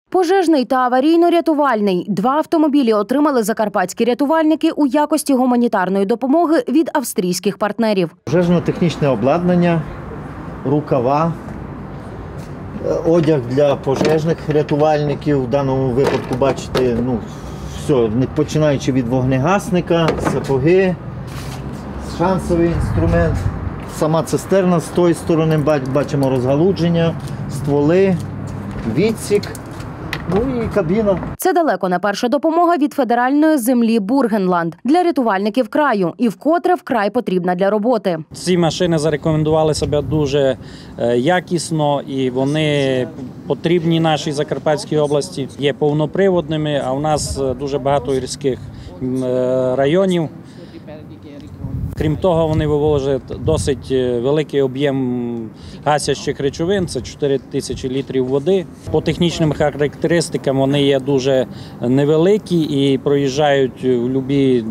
Пожежний та аварійно-рятувальний. 2 автомобілі отримали закарпатські рятувальники у якості гуманітарної допомоги від австрійських партнерів. Пожежно-технічне обладнання, рукава, одяг для пожежних рятувальників. В даному випадку, бачите, все, починаючи від вогнегасника, сапоги, шансовий інструмент. Сама цистерна, з тої сторони бачимо розгалудження, стволи, відсік. Ну і кабіна. Це далеко не перша допомога від федеральної землі Бургенланд для рятувальників краю і вкотре вкрай потрібна для роботи. Ці машини зарекомендували себе дуже якісно і вони потрібні нашій Закарпатській області. Є повноприводними, а у нас дуже багато гірських районів. Крім того, вони вивозять досить великий об'єм гасящих речовин, це 4 тисячі літрів води. По технічним характеристикам вони є дуже невеликі і проїжджають в будь-які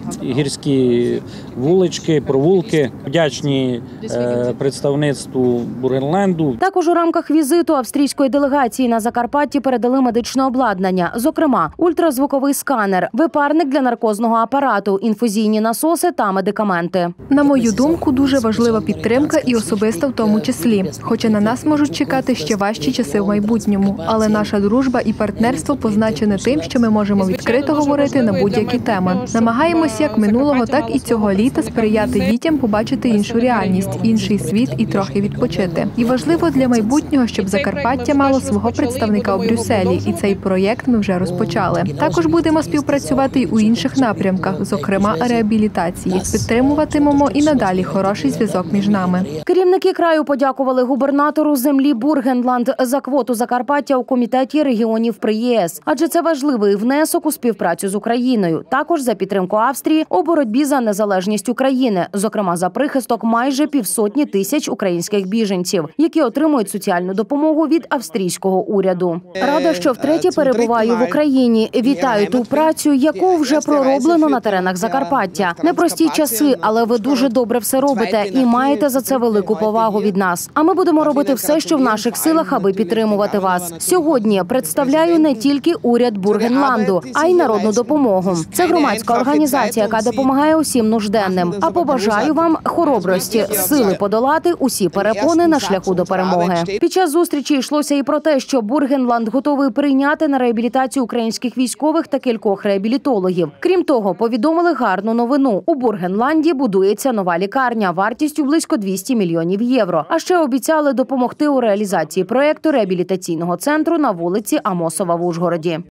гірські вулички, провулки. Вдячні представництву Бургенланду. Також у рамках візиту австрійської делегації на Закарпатті передали медичне обладнання, зокрема ультразвуковий сканер, випарник для наркозного апарату, інфузійні насоси та медикаменти. На мою думку, дуже важлива підтримка і особиста в тому числі. Хоча на нас можуть чекати ще важчі часи в майбутньому. Але наша дружба і партнерство позначене тим, що ми можемо відкрито говорити на будь-які теми. Намагаємось як минулого, так і цього літа сприяти дітям побачити іншу реальність, інший світ і трохи відпочити. І важливо для майбутнього, щоб Закарпаття мало свого представника у Брюсселі. І цей проєкт ми вже розпочали. Також будемо співпрацювати й у інших напрямках, зокрема реабілітації. Підтримуватимемо і надалі хороший зв'язок між нами. Керівники краю подякували губернатору землі Бургенланд за квоту Закарпаття у комітеті регіонів при ЄС. Адже це важливий внесок у співпрацю з Україною. Також за підтримку Австрії у боротьбі за незалежність України. Зокрема, за прихисток майже 500 тисяч українських біженців, які отримують соціальну допомогу від австрійського уряду. Рада, що втретє перебуваю в Україні. Вітаю ту працю, яку вже пророблено на теренах Закарпаття. Непрості часи, але ви дуже добре все робите і маєте за це велику повагу від нас. А ми будемо робити все, що в наших силах, аби підтримувати вас. Сьогодні представляю не тільки уряд Бургенланду, а й народну допомогу. Це громадська організація, яка допомагає усім нужденним. А побажаю вам хоробрості, сили подолати усі перепони на шляху до перемоги. Під час зустрічі йшлося і про те, що Бургенланд готовий прийняти на реабілітацію українських військових та кількох реабілітологів. Крім того, повідомили гарну новину. У Бургенланді будується нова лікарня вартістю близько 200 мільйонів євро. А ще обіцяли допомогти у реалізації проєкту реабілітаційного центру на вулиці Амосова в Ужгороді.